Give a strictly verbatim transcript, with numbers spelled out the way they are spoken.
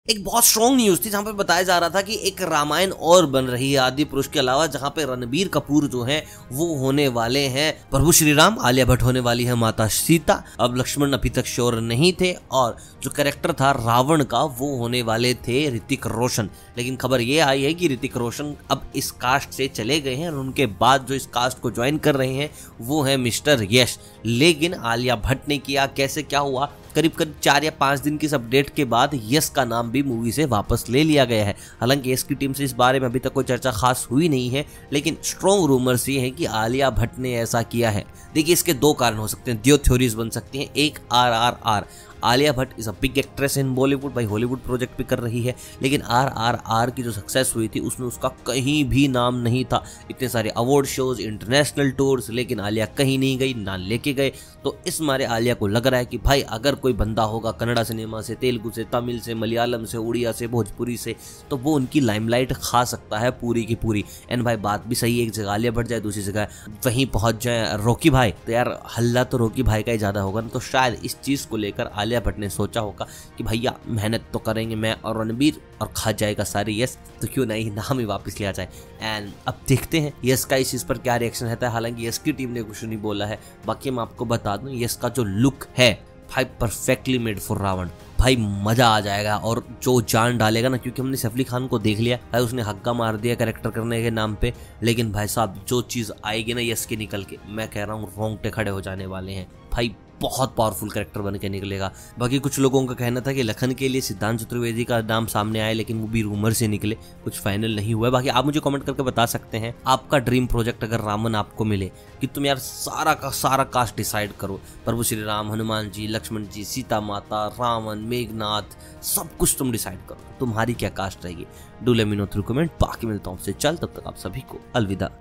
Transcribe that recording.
एक बहुत strong news थी जहां पे बताया जा रहा था कि एक रामायण और बन रही है आदि पुरुष के अलावा, जहां पे रणबीर कपूर जो है वो होने वाले हैं प्रभु श्री राम, आलिया भट्ट होने वाली है माता सीता। अब लक्ष्मण अभी तक श्योर नहीं थे, और जो कैरेक्टर था रावण का वो होने वाले थे ऋतिक रोशन। लेकिन खबर ये आई है कि ऋतिक रोशन अब इस कास्ट से चले गए हैं और उनके बाद जो इस कास्ट को ज्वाइन कर रहे हैं वो है मिस्टर यश। लेकिन आलिया भट्ट ने किया, कैसे क्या हुआ, करीब करीब चार या पांच दिन की इस अपडेट के बाद यश का नाम भी मूवी से वापस ले लिया गया है। हालांकि यश की टीम से इस बारे में अभी तक कोई चर्चा खास हुई नहीं है, लेकिन स्ट्रॉन्ग रूमर्स ये है कि आलिया भट्ट ने ऐसा किया है। देखिए, इसके दो कारण हो सकते हैं, दो थ्योरीज बन सकती हैं। एक, R R R Alia Bhatt is a big actress in Bollywood, भाई हॉलीवुड प्रोजेक्ट भी कर रही है, लेकिन आर आर आर की जो सक्सेस हुई थी उसमें उसका कहीं भी नाम नहीं था। इतने सारे अवार्ड शोज, इंटरनेशनल टूर्स, लेकिन आलिया कहीं नहीं गई, ना लेके गए। तो इस मारे आलिया को लग रहा है कि भाई अगर कोई बंदा होगा कन्नड़ा सिनेमा से, तेलुगु से, तमिल से, मलयालम से, उड़िया से, भोजपुरी से, तो वो उनकी लाइमलाइट खा सकता है पूरी की पूरी। एंड भाई बात भी सही है, एक जगह आलिया भट्ट जाए, दूसरी जगह वहीं पहुंच जाए रॉकी भाई, तो यार हल्ला तो रॉकी भाई का ही ज्यादा होगा ना। तो शायद इस चीज को लेकर आलिया भट्ट ने सोचा होगा कि भैया मेहनत तो करेंगे मैं और रणबीर, और खा जाएगा सारे यस, तो क्यों नहीं नाम ही वापस लिया जाए। एंड अब देखते हैं यस का इस चीज पर क्या रिएक्शन रहता है। हालांकि यस की टीम ने कुछ नहीं बोला है। बाकी मैं आपको बता दूं, यस का जो लुक है भाई परफेक्टली मेड फॉर रावण, भाई मजा आ जाएगा। और जो जान डालेगा ना, क्योंकि हमने सैफ अली खान को देख लिया भाई, उसने हक्का मार दिया कैरेक्टर करने के नाम पे, लेकिन भाई साहब जो चीज आएगी ना यस के निकल के, मैं कह रहा हूँ रोंगटे खड़े हो जाने वाले हैं भाई। बहुत पावरफुल कैरेक्टर बन के निकलेगा। बाकी कुछ लोगों का कहना था कि लखन के लिए सिद्धांत चतुर्वेदी का नाम सामने आया, लेकिन वो भी रूमर से निकले, कुछ फाइनल नहीं हुआ है। बाकी आप मुझे कमेंट करके बता सकते हैं आपका ड्रीम प्रोजेक्ट अगर रावण आपको मिले, कि तुम यार सारा का सारा कास्ट डिसाइड करो, प्रभु श्री राम, हनुमान जी, लक्ष्मण जी, सीता माता, रावण, मेघनाथ, सब कुछ तुम डिसाइड करो, तुम्हारी क्या कास्ट रहेगी। Do let me know through comment. बाकी मिलता हूँ आपसे, चल तब तक आप सभी को अलविदा।